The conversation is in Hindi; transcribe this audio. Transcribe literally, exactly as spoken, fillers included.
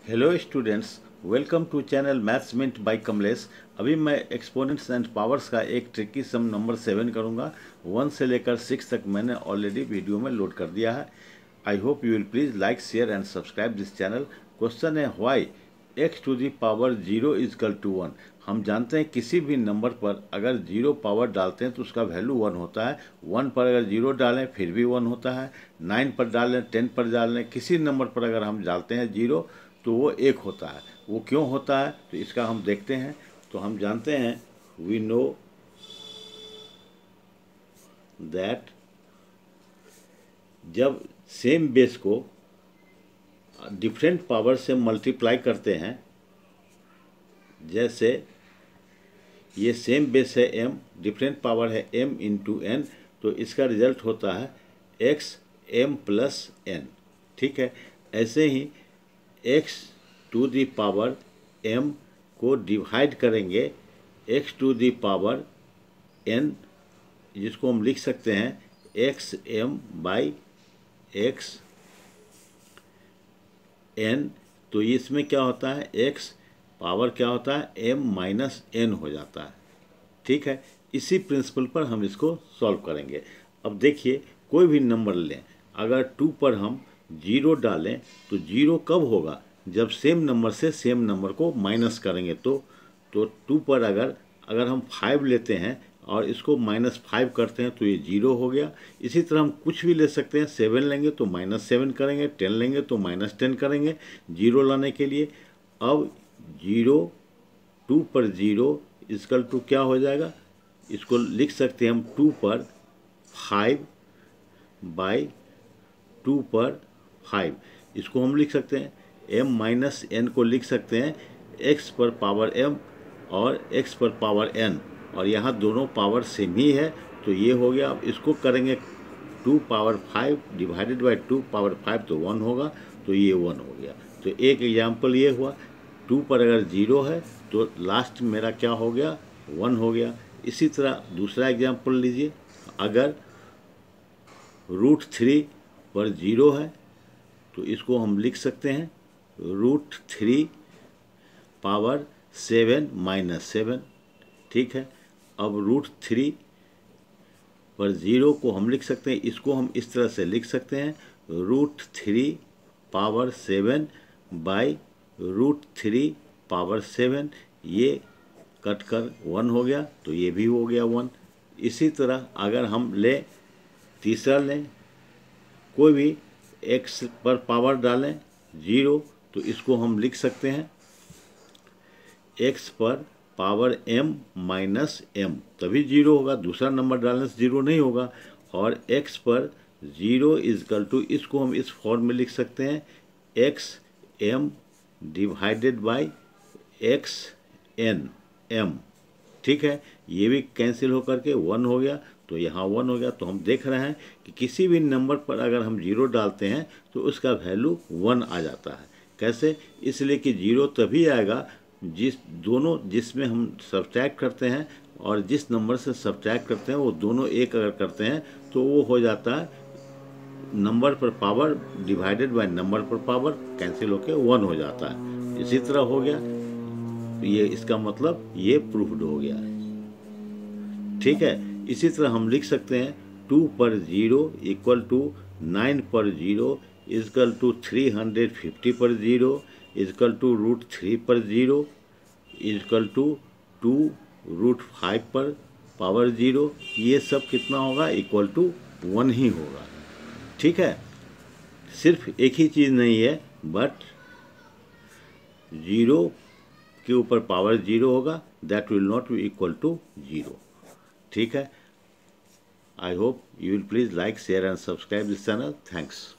Hello students, welcome to channel maths mint by Kamlesh. अभी मैं एक्सपोनेंट्स एंड पावर्स का एक ट्रिकी सम नंबर सेवन करूंगा। वन से लेकर सिक्स तक मैंने ऑलरेडी वीडियो में लोड कर दिया है। I hope you will please like share and subscribe this channel. Question है why x to the power zero equal to one. हम जानते हैं किसी भी नंबर पर अगर जीरो पावर डालते हैं तो उसका वैल्यू वन होता है। वन पर अगर जीरो डालें फिर भी वन होता है। नाइन पर डालें, टेन पर डालें, किसी नंबर पर अगर हम डालते हैं जीरो तो वो एक होता है। वो क्यों होता है तो इसका हम देखते हैं। तो हम जानते हैं वी नो दैट जब सेम बेस को डिफरेंट पावर से मल्टीप्लाई करते हैं, जैसे ये सेम बेस है m, डिफरेंट पावर है m इंटू एन, तो इसका रिजल्ट होता है x m प्लस एन। ठीक है, ऐसे ही x to the power m को डिवाइड करेंगे x to the power n, जिसको हम लिख सकते हैं x m by x n. तो इसमें क्या होता है, x पावर क्या होता है m माइनस एन हो जाता है। ठीक है, इसी प्रिंसिपल पर हम इसको सॉल्व करेंगे। अब देखिए, कोई भी नंबर लें, अगर टू पर हम जीरो डालें तो जीरो कब होगा, जब सेम नंबर से सेम नंबर को माइनस करेंगे। तो तो टू पर अगर अगर हम फाइव लेते हैं और इसको माइनस फाइव करते हैं तो ये जीरो हो गया। इसी तरह हम कुछ भी ले सकते हैं, सेवन लेंगे तो माइनस सेवन करेंगे, टेन लेंगे तो माइनस टेन करेंगे जीरो लाने के लिए। अब जीरो टू पर जीरो इसकल टू क्या हो जाएगा, इसको लिख सकते हैं हम टू पर फाइव बाई टू पर फाइव। इसको हम लिख सकते हैं m माइनस एन को लिख सकते हैं x पर पावर m और x पर पावर n, और यहाँ दोनों पावर सेम ही है तो ये हो गया। अब इसको करेंगे two power five divided by two power five तो वन होगा, तो ये वन हो गया। तो एक एग्जाम्पल ये हुआ, टू पर अगर जीरो है तो लास्ट मेरा क्या हो गया, वन हो गया। इसी तरह दूसरा एग्जाम्पल लीजिए, अगर रूट थ्री पर जीरो है तो इसको हम लिख सकते हैं root three power seven minus seven. ठीक है, अब रूट थ्री पर ज़ीरो को हम लिख सकते हैं, इसको हम इस तरह से लिख सकते हैं root three power seven by root three power seven. ये कट कर वन हो गया, तो ये भी हो गया वन। इसी तरह अगर हम ले तीसरा लें, कोई भी x पर पावर डालें जीरो, तो इसको हम लिख सकते हैं x पर पावर m माइनस एम, तभी जीरो होगा, दूसरा नंबर डालने से जीरो नहीं होगा। और x पर जीरो इजकल टू, इसको हम इस फॉर्म में लिख सकते हैं x m divided by x n m. ठीक है, ये भी कैंसिल होकर के वन हो गया, तो यहाँ वन हो गया। तो हम देख रहे हैं कि किसी भी नंबर पर अगर हम जीरो डालते हैं तो उसका वैल्यू वन आ जाता है। कैसे, इसलिए कि जीरो तभी आएगा जिस दोनों जिसमें हम सब्ट्रैक्ट करते हैं और जिस नंबर से सब्ट्रैक्ट करते हैं वो दोनों एक अगर करते हैं तो वो हो जाता है नंबर पर पावर डिवाइडेड बाय नंबर पर पावर, कैंसिल होकर वन हो जाता है। इसी तरह हो गया, ये इसका मतलब ये प्रूफ्ड हो गया है। ठीक है, इसी तरह हम लिख सकते हैं टू पर जीरो इक्वल टू नाइन पर zero equal to three hundred fifty पर zero equal to root three पर zero equal to two root five पर पावर जीरो। ये सब कितना होगा, इक्वल टू वन ही होगा। ठीक है, सिर्फ एक ही चीज़ नहीं है, बट जीरो के ऊपर पावर जीरो होगा, that will not be equal to zero. ठीक है, I hope you will please like, share and subscribe this channel. Thanks.